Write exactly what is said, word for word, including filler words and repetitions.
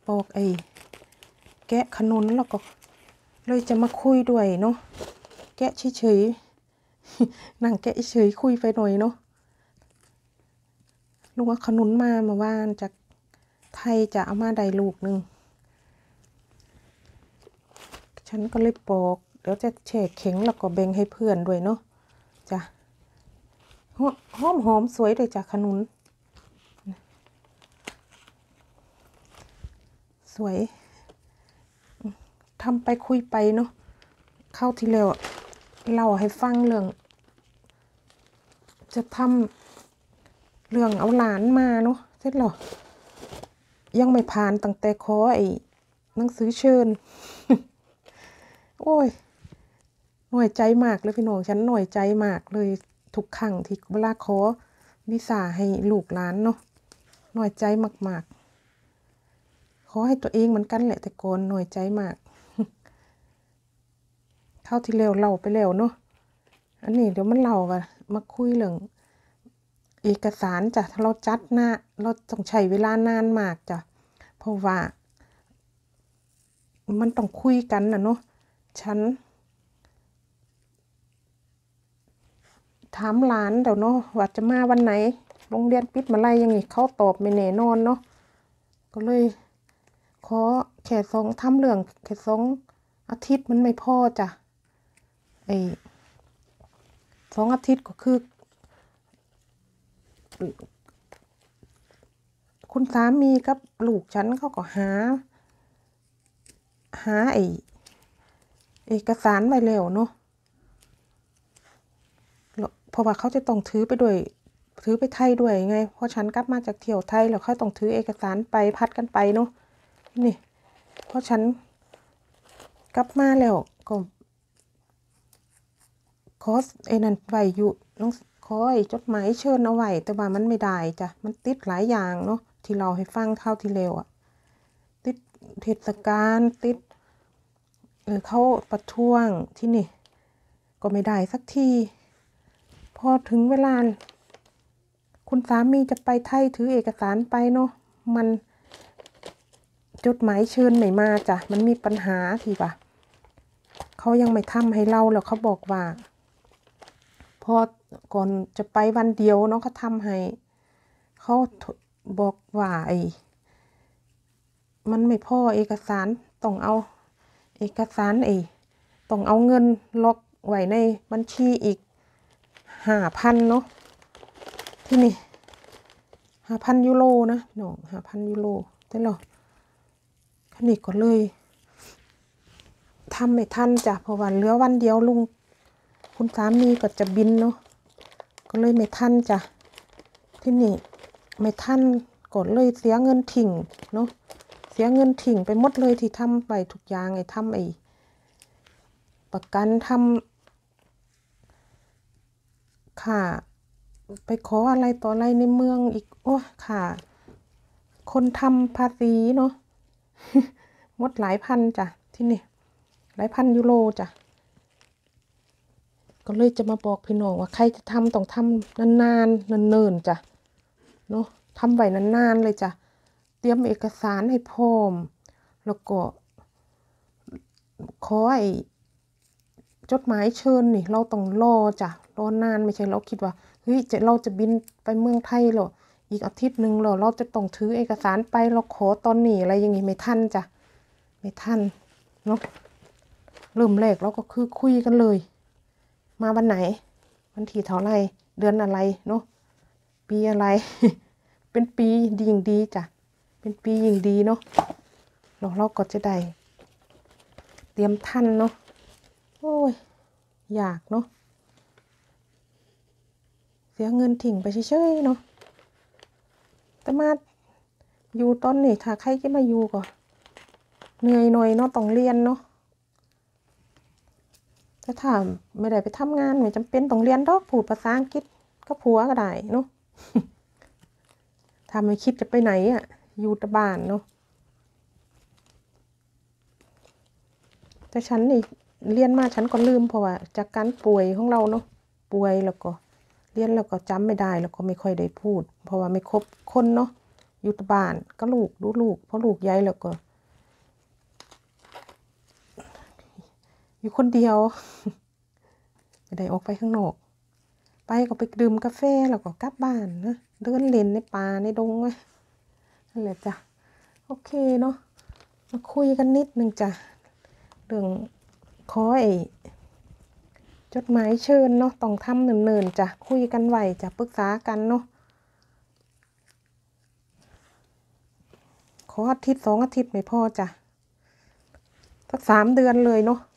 ปอกไอ้แกะขนุนแล้วก็เลยจะมาคุยด้วยเนาะแกะเฉยๆนั่งแกะเฉยคุยไปหน่อยเนาะลุงเอาขนุนมาเมื่อวานจากไทยจะเอามาได้ลูกหนึ่งฉันก็เลยปอกเดี๋ยวจะแช่เข็งแล้วก็แบ่งให้เพื่อนด้วยเนาะจ้ะหอมหอมสวยเลยจ้ะขนุนสวยทำไปคุยไปเนาะเข้าที่แล้วเล่าให้ฟังเรื่องจะทำเรื่องเอาหลานมาเนาะเสร็จหรอยังไม่ผ่านตั้งแต่ขอไอ้หนังสือเชิญ โอ้ยหน่อยใจมากเลยพี่น้องฉันหน่อยใจมากเลยทุกครั้งที่เวลาขอวีซ่าให้ลูกหลานเนาะหน่อยใจมากๆขอให้ตัวเองเหมือนกันแหละแต่ก่อนหน่อยใจมากเท่าที่เร็วเล่าไปแล้วเนาะอันนี้เดี๋ยวมันเล่ากันมาคุยเรื่องเอกสารจ้ะเราจัดหน้าเราต้องใช้เวลานานมากจ้ะเพราะว่ามันต้องคุยกันนะเนาะฉันถามหลานเดี๋ยวเนาะว่าจะมาวันไหนโรงเรียนปิดเมื่อไรยังไงเขาตอบไม่แน่นอนเนาะก็เลยขอแค่สองทำเรื่องแค่สองอาทิตย์มันไม่พอจ้ะไอ้สองอาทิตย์ก็คือคุณสามีกับลูกฉันเขาก็หาหาไอ้เอกสารไว้แล้วเนาะเพราะว่าเขาจะต้องถือไปด้วยถือไปไทยด้วยไงเพราะฉันกลับมาจากเที่ยวไทยแล้วเขาต้องถือเอกสารไปพัดกันไปเนาะนี่เพราะฉันกลับมาแล้วก็ขอไอ้นั่นไว้อยู่น้องขอไอ้จดหมายเชิญเอาไว้แต่ว่ามันไม่ได้จ้ะมันติดหลายอย่างเนาะที่เราให้ฟังเท่าที่เร็วอ่ะติดเทศกาลติดเออเขาประท้วงที่นี่ก็ไม่ได้สักทีพอถึงเวลาคุณสามีจะไปไทยถือเอกสารไปเนาะมันจดหมายเชิญไม่มาจ้ะมันมีปัญหาทีป่ะเขายังไม่ทำให้เราแล้วเขาบอกว่าพอก่อนจะไปวันเดียวเนาะเขาทำให้เขาบอกว่าไอ้มันไม่พอเอกสารต้องเอาเอกสารไอ้ต้องเอาเงินล็อกไว้ในบัญชีอีกห้าพันเนาะที่นี่ห้าพันยูโรนะน้องห้าพันยูโรได้หรอขนิกก็เลยทำไม่ทันจ้ะเพราะวันเหลือวันเดียวลุงคุณสามีก็จะบินเนาะก็เลยไม่ทันจ้ะที่นี่ไม่ทันกดเลยเสียเงินทิ้งเนาะเสียเงินทิ้งไปหมดเลยที่ทำไปทุกอย่างไอ้ทำไอ้ประกันทำค่ะไปขออะไรต่ออะไรในเมืองอีกโอ้ค่ะคนทำภาษีเนาะหมดหลายพันจ้ะที่นี่หลายพันยูโรจ้ะก็เลยจะมาบอกพี่น้องว่าใครจะทำต้องทำนานๆเนิ่นๆจ้ะเนาะทำไว้นานๆเลยจ้ะเตรียมเอกสารให้พร้อมแล้วก็ขอไอ้จดหมายเชิญนี่เราต้องรอจ้ะรอนานไม่ใช่เราคิดว่าเฮ้ยจะเราจะบินไปเมืองไทยหรออีกอาทิตย์หนึ่งหรอเราจะต้องถือเอกสารไปเราขอตอนนี้อะไรอย่างงี้ไม่ทันจ้ะไม่ทันเนาะเริ่มแรกเราก็คือคุยกันเลยมาวันไหนวันที่เท่าไรเดือนอะไรเนาะปีอะไร เป็นปีดียิ่งดีจ้ะเป็นปียิ่งดีเนาะเราเราก็จะได้เตรียมทันเนาะโอ้ยอยากเนาะเสียเงินทิ้งไปเฉยๆเนาะแต่มาอยู่ตอนนี้ถ้าใครจะมาอยู่ก็เหนื่อยหน่อยเนาะต้องเรียนเนาะแต่ถ้าไม่ได้ไปทำงานไม่จำเป็นต้องเรียนดอกพูดภาษาอังกฤษก็ผัวก็ได้เนาะ ถ้าไม่คิดจะไปไหนอ่ะอยู่แต่บ้านเนาะแต่ฉันนี่เรียนมาฉันก็ลืมเพราะว่าจากการป่วยของเราเนาะป่วยแล้วก็เรียนแล้วก็จำไม่ได้แล้วก็ไม่ค่อยได้พูดเพราะว่าไม่ครบคนเนาะอยู่แต่บ้านก็ลูกดูลูกเพราะลูกใหญ่แล้วก็ อยู่คนเดียว ไม่ได้ออกไปข้างนอกไปก็ไปดื่มกาแฟแล้วก็กลับบ้านนะเดินเล่นในป่าในดงไว้นั่นแหละจ้ะโอเคเนาะมาคุยกันนิดนึงจ้ะเรื่องขอไอ้จดหมายเชิญเนาะต้องทำเนิ่นๆจ้ะคุยกันไว้จ้ะปรึกษากันเนาะขออาทิตย์สองอาทิตย์ไม่พอจ้ะสักสามเดือนเลยเนาะ